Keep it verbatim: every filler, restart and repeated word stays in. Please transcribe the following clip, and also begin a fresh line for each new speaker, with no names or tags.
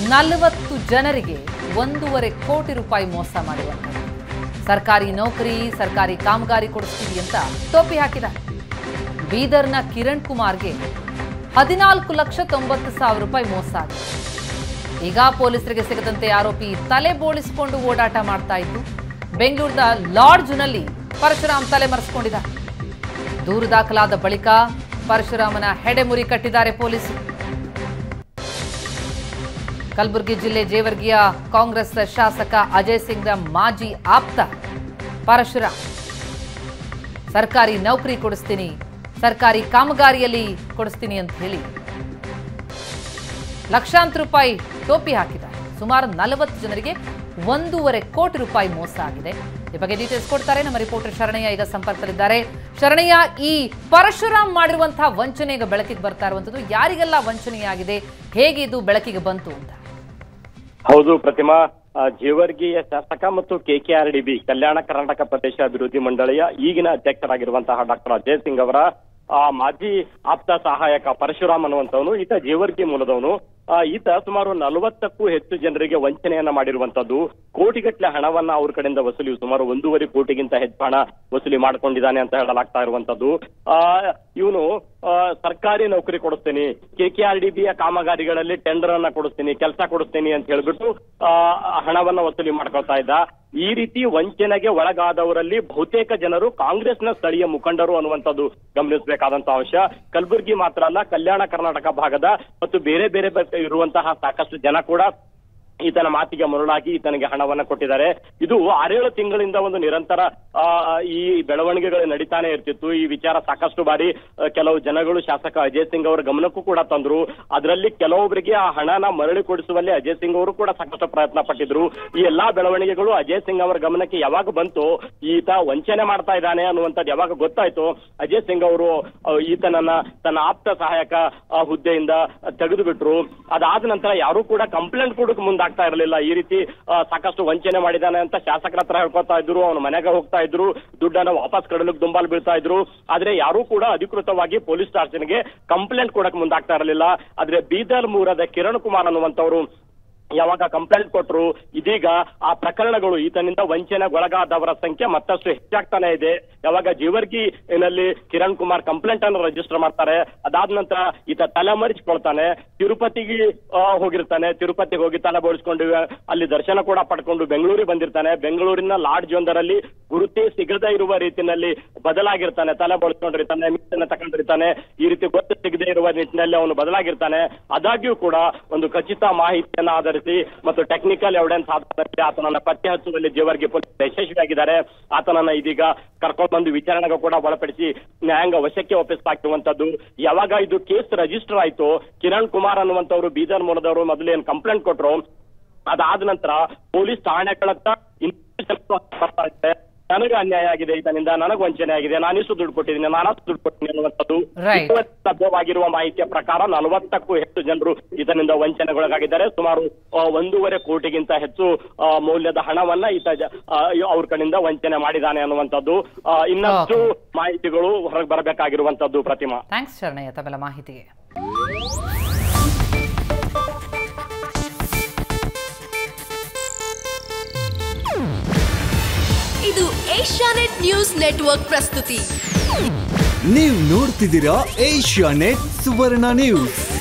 ನಲವತ್ತು ಜನರಿಗೆ ಒಂದೂವರೆ ಕೋಟಿ ರೂಪಾಯಿ ಮೋಸ ಮಾಡಿರುವಂಥದ್ದು. ಸರ್ಕಾರಿ ನೌಕರಿ, ಸರ್ಕಾರಿ ಕಾಮಗಾರಿ ಕೊಡಿಸ್ತೀವಿ ಅಂತ ಟೋಪಿ ಹಾಕಿದ್ದಾರೆ. ಬೀದರ್ನ ಕಿರಣ್ ಕುಮಾರ್ಗೆ ಹದಿನಾಲ್ಕು ಲಕ್ಷ ತೊಂಬತ್ತು ಸಾವಿರ ರೂಪಾಯಿ ಮೋಸ ಆಗಿದೆ. ಈಗ ಪೊಲೀಸರಿಗೆ ಸಿಗದಂತೆ ಆರೋಪಿ ತಲೆ ಬೋಳಿಸಿಕೊಂಡು ಓಡಾಟ ಮಾಡ್ತಾ ಇದ್ದು ಬೆಂಗಳೂರಿನ ಲಾಡ್ಜ್ನಲ್ಲಿ ಪರಶುರಾಮ್ ತಲೆ ಮರೆಸಿಕೊಂಡಿದ್ದಾರೆ. ದೂರು ದಾಖಲಾದ ಬಳಿಕ ಪರಶುರಾಮನ ಹೆಡೆಮುರಿ ಕಟ್ಟಿದ್ದಾರೆ ಪೊಲೀಸರು. ಕಲಬುರಗಿ ಜಿಲ್ಲೆ ಜೇವರ್ಗಿಯ ಕಾಂಗ್ರೆಸ್ ಶಾಸಕ ಅಜಯ್ ಸಿಂಗ್ರ ಮಾಜಿ ಆಪ್ತ ಪರಶುರಾಮ್ ಸರ್ಕಾರಿ ನೌಕರಿ ಕೊಡಿಸ್ತೀನಿ, ಸರ್ಕಾರಿ ಕಾಮಗಾರಿಯಲ್ಲಿ ಕೊಡಿಸ್ತೀನಿ ಅಂತ ಹೇಳಿ ಲಕ್ಷಾಂತರ ರೂಪಾಯಿ ಟೋಪಿ ಹಾಕಿದ್ದಾರೆ. ಸುಮಾರು ನಲವತ್ತು ಜನರಿಗೆ ಒಂದೂವರೆ ಕೋಟಿ ರೂಪಾಯಿ ಮೋಸ ಆಗಿದೆ. ಈ ಬಗ್ಗೆ ಡೀಟೇಲ್ಸ್ ಕೊಡ್ತಾರೆ ನಮ್ಮ ರಿಪೋರ್ಟರ್ ಶರಣಯ್ಯ, ಈಗ ಸಂಪರ್ಕದಲ್ಲಿದ್ದಾರೆ. ಶರಣಯ್ಯ, ಈ ಪರಶುರಾಮ್ ಮಾಡಿರುವಂತಹ ವಂಚನೆ ಈಗ ಬೆಳಕಿಗೆ ಬರ್ತಾ ಇರುವಂತದ್ದು, ಯಾರಿಗೆಲ್ಲ ವಂಚನೆಯಾಗಿದೆ, ಹೇಗೆ ಇದು ಬೆಳಕಿಗೆ ಬಂತು ಅಂತ?
ಹೌದು ಪ್ರತಿಮಾ, ಜೇವರ್ಗಿಯ ಶಾಸಕ ಮತ್ತು ಕೆಕೆಆರ್ಡಿಬಿ ಕಲ್ಯಾಣ ಕರ್ನಾಟಕ ಪ್ರದೇಶ ಅಭಿವೃದ್ಧಿ ಮಂಡಳಿಯ ಈಗಿನ ಅಧ್ಯಕ್ಷರಾಗಿರುವಂತಹ ಡಾಕ್ಟರ್ ಅಜಯ್ ಸಿಂಗ್ ಅವರ ಮಾಜಿ ಆಪ್ತ ಸಹಾಯಕ ಪರಶುರಾಮ್ ಅನ್ನುವಂಥವನು, ಈತ ಜೇವರ್ಗಿ ಮೂಲದವನು. ಈತ ಸುಮಾರು ನಲವತ್ತಕ್ಕೂ ಹೆಚ್ಚು ಜನರಿಗೆ ವಂಚನೆಯನ್ನ ಮಾಡಿರುವಂತದ್ದು. ಕೋಟಿಗಟ್ಟಲೆ ಹಣವನ್ನ ಅವ್ರ ಕಡೆಯಿಂದ ವಸೂಲಿ, ಸುಮಾರು ಒಂದೂವರೆ ಕೋಟಿಗಿಂತ ಹೆಚ್ಚು ಹಣ ವಸೂಲಿ ಮಾಡ್ಕೊಂಡಿದ್ದಾನೆ ಅಂತ ಹೇಳಲಾಗ್ತಾ ಇರುವಂತದ್ದು. ಆ ಇವನು ಸರ್ಕಾರಿ ನೌಕರಿ ಕೊಡಿಸ್ತೀನಿ, ಕೆಕೆಆರ್ಡಿಬಿಯ ಕಾಮಗಾರಿಗಳಲ್ಲಿ ಟೆಂಡರ್ ಅನ್ನ ಕೊಡಿಸ್ತೀನಿ, ಕೆಲಸ ಕೊಡಿಸ್ತೀನಿ ಅಂತ ಹೇಳ್ಬಿಟ್ಟು ಆ ಹಣವನ್ನ ವಸೂಲಿ ಮಾಡ್ಕೊಳ್ತಾ ಇದ್ದ. ಈ ರೀತಿ ವಂಚನೆಗೆ ಒಳಗಾದವರಲ್ಲಿ ಬಹುತೇಕ ಜನರು ಕಾಂಗ್ರೆಸ್ನ ಸ್ಥಳೀಯ ಮುಖಂಡರು ಅನ್ನುವಂಥದ್ದು ಗಮನಿಸಬೇಕಾದಂತಹ ಅಂಶ. ಕಲಬುರಗಿ ಮಾತ್ರ ಅಲ್ಲ, ಕಲ್ಯಾಣ ಕರ್ನಾಟಕ ಭಾಗದ ಮತ್ತು ಬೇರೆ ಬೇರೆ ಇರುವಂತಹ ಸಾಕಷ್ಟು ಜನ ಕೂಡ ಈತನ ಮಾತಿಗೆ ಮರುಳಾಗಿ ಈತನಿಗೆ ಹಣವನ್ನ ಕೊಟ್ಟಿದ್ದಾರೆ. ಇದು ಆರೇಳು ತಿಂಗಳಿಂದ ಒಂದು ನಿರಂತರ ಈ ಬೆಳವಣಿಗೆಗಳು ನಡೀತಾನೆ ಇರ್ತಿತ್ತು. ಈ ವಿಚಾರ ಸಾಕಷ್ಟು ಬಾರಿ ಕೆಲವು ಜನಗಳು ಶಾಸಕ ಅಜಯ್ ಸಿಂಗ್ ಅವರ ಗಮನಕ್ಕೂ ಕೂಡ ತಂದ್ರು. ಅದರಲ್ಲಿ ಕೆಲವೊಬ್ಬರಿಗೆ ಆ ಹಣನ ಮರಳಿ ಕೊಡಿಸುವಲ್ಲಿ ಅಜಯ್ ಸಿಂಗ್ ಅವರು ಕೂಡ ಸಾಕಷ್ಟು ಪ್ರಯತ್ನ ಪಟ್ಟಿದ್ರು. ಈ ಎಲ್ಲಾ ಬೆಳವಣಿಗೆಗಳು ಅಜಯ್ ಸಿಂಗ್ ಅವರ ಗಮನಕ್ಕೆ ಯಾವಾಗ ಬಂತು, ಈತ ವಂಚನೆ ಮಾಡ್ತಾ ಇದ್ದಾನೆ ಅನ್ನುವಂಥದ್ದು ಯಾವಾಗ ಗೊತ್ತಾಯ್ತು, ಅಜಯ್ ಸಿಂಗ್ ಅವರು ಈತನನ್ನ ತನ್ನ ಆಪ್ತ ಸಹಾಯಕ ಹುದ್ದೆಯಿಂದ ತೆಗೆದು ಬಿಟ್ರು. ಅದಾದ ನಂತರ ಯಾರು ಕೂಡ ಕಂಪ್ಲೇಂಟ್ ಕೊಡಕ್ಕೆ ಮುಂದೆ ಆಗ್ತಾ ಇರಲಿಲ್ಲ. ಈ ರೀತಿ ಸಾಕಷ್ಟು ವಂಚನೆ ಮಾಡಿದಾನೆ ಅಂತ ಶಾಸಕರ ಹತ್ರ ಹೇಳ್ಕೊತಾ ಇದ್ರು, ಅವನ ಮನೆಗೆ ಹೋಗ್ತಾ ಇದ್ರು, ದುಡ್ಡನ್ನ ವಾಪಸ್ ಕಡಲಿಕ್ಕೆ ದುಂಬಾಲ್ ಬೀಳ್ತಾ ಇದ್ರು. ಆದ್ರೆ ಯಾರು ಕೂಡ ಅಧಿಕೃತವಾಗಿ ಪೊಲೀಸ್ ಸ್ಟೇಷನ್ಗೆ ಕಂಪ್ಲೇಂಟ್ ಕೊಡಕ್ಕೆ ಮುಂದಾಗ್ತಾ ಇರಲಿಲ್ಲ. ಆದ್ರೆ ಬೀದರ್ ಮೂರದ ಕಿರಣ್ ಕುಮಾರ್ ಅನ್ನುವಂಥವ್ರು ಯಾವಾಗ ಕಂಪ್ಲೇಂಟ್ ಕೊಟ್ಟರು, ಇದೀಗ ಆ ಪ್ರಕರಣಗಳು, ಈತನಿಂದ ವಂಚನೆಗೊಳಗಾದವರ ಸಂಖ್ಯೆ ಮತ್ತಷ್ಟು ಹೆಚ್ಚಾಗ್ತಾನೆ ಇದೆ. ಯಾವಾಗ ಜೇವರ್ಗಿನಲ್ಲಿ ಕಿರಣ್ ಕುಮಾರ್ ಕಂಪ್ಲೇಂಟ್ ಅನ್ನು ರಿಜಿಸ್ಟರ್ ಮಾಡ್ತಾರೆ, ಅದಾದ ನಂತರ ಈತ ತಲೆಮರೆಸಿಕೊಳ್ತಾನೆ, ತಿರುಪತಿಗೆ ಹೋಗಿರ್ತಾನೆ, ತಿರುಪತಿಗೆ ಹೋಗಿ ತಲೆ ಬೋಳಿಸ್ಕೊಂಡು ಅಲ್ಲಿ ದರ್ಶನ ಕೂಡ ಪಡ್ಕೊಂಡು ಬೆಂಗಳೂರಿಗೆ ಬಂದಿರ್ತಾನೆ. ಬೆಂಗಳೂರಿನ ಲಾಡ್ಜ್ ಒಂದರಲ್ಲಿ ಗುರುತೇ ಸಿಗದೇ ಇರುವ ರೀತಿಯಲ್ಲಿ ಬದಲಾಗಿರ್ತಾನೆ, ತಲೆ ಬೋಳಿಸ್ಕೊಂಡಿರ್ತಾನೆ, ಮೀಸನ್ನ ತಗೊಂಡಿರ್ತಾನೆ. ಈ ರೀತಿ ಗೊತ್ತು ಸಿಗದೇ ಇರುವ ನಿಟ್ಟಿನಲ್ಲಿ ಅವನು ಬದಲಾಗಿರ್ತಾನೆ. ಆದಾಗ್ಯೂ ಕೂಡ ಒಂದು ಖಚಿತ ಮಾಹಿತಿಯನ್ನ ಆಧರಿಸಿ ಮತ್ತು ಟೆಕ್ನಿಕಲ್ ಎವಿಡೆನ್ಸ್ ಆಧಾರದಲ್ಲಿ ಆತನನ್ನ ಪತ್ತೆ ಹಚ್ಚುವಲ್ಲಿ ಜೇವರ್ಗಿ ಪೊಲೀಸರು ಯಶಸ್ವಿಯಾಗಿದ್ದಾರೆ. ಆತನನ್ನ ಇದೀಗ ಕರ್ಕೊಂಡು ಬಂದು ವಿಚಾರಣೆಗೂ ಕೂಡ ಒಳಪಡಿಸಿ ನ್ಯಾಯಾಂಗ ವಶಕ್ಕೆ ಒಪ್ಪಿಸಲಾಗಿರುವಂತದ್ದು. ಯಾವಾಗ ಇದು ಕೇಸ್ ರಿಜಿಸ್ಟರ್ ಆಯ್ತು, ಕಿರಣ್ ಕುಮಾರ್ ಅನ್ನುವಂಥವ್ರು ಬೀದರ್ ಮೂಲದವರು ಮೊದಲು ಏನ್ ಕಂಪ್ಲೇಂಟ್ ಕೊಟ್ರು, ಅದಾದ ನಂತರ ಪೊಲೀಸ್ ಠಾಣೆಗಳತ್ತ ನನಗೆ ಅನ್ಯಾಯ ಆಗಿದೆ, ಈತನಿಂದ ನನಗೆ ವಂಚನೆ ಆಗಿದೆ, ನಾನಿಷ್ಟು ದುಡ್ಡು ಕೊಟ್ಟಿದ್ದೀನಿ, ನಾನಷ್ಟು ದುಡ್ಡು ಕೊಟ್ಟಿದ್ದೀನಿ ಅನ್ನುವಂಥದ್ದು ಲಭ್ಯವಾಗಿರುವ ಮಾಹಿತಿಯ ಪ್ರಕಾರ ನಲವತ್ತಕ್ಕೂ ಹೆಚ್ಚು ಜನರು ಈತನಿಂದ ವಂಚನೆಗೊಳಗಾಗಿದ್ದಾರೆ. ಸುಮಾರು ಒಂದೂವರೆ ಕೋಟಿಗಿಂತ ಹೆಚ್ಚು ಮೌಲ್ಯದ ಹಣವನ್ನ ಈತ ಅವ್ರ ಕಡೆಯಿಂದ ವಂಚನೆ ಮಾಡಿದ್ದಾನೆ ಅನ್ನುವಂಥದ್ದು. ಇನ್ನಷ್ಟು ಮಾಹಿತಿಗಳು ಹೊರಗೆ ಬರಬೇಕಾಗಿರುವಂತದ್ದು. ಪ್ರತಿಮಾ,
ಥ್ಯಾಂಕ್ಸ್ ಶರಣಯ್ಯ ತಮ್ಮೆಲ್ಲ ಮಾಹಿತಿಗೆ.
ಇದು ಏಷ್ಯಾನೆಟ್ ನ್ಯೂಸ್ ನೆಟ್ವರ್ಕ್ ಪ್ರಸ್ತುತಿ.
ನೀವು ನೋಡ್ತಿದ್ದೀರಾ ಏಷ್ಯಾನೆಟ್ ಸುವರ್ಣ ನ್ಯೂಸ್.